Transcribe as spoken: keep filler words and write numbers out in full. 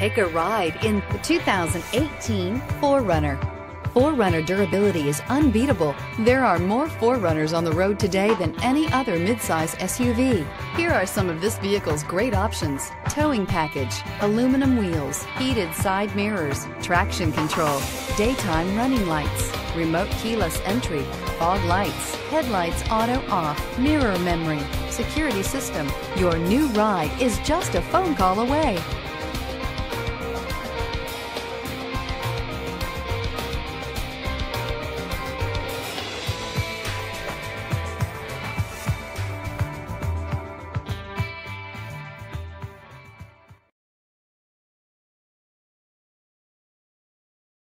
Take a ride in the two thousand eighteen four runner. four runner durability is unbeatable. There are more four runners on the road today than any other midsize S U V. Here are some of this vehicle's great options: towing package, aluminum wheels, heated side mirrors, traction control, daytime running lights, remote keyless entry, fog lights, headlights auto off, mirror memory, security system. Your new ride is just a phone call away.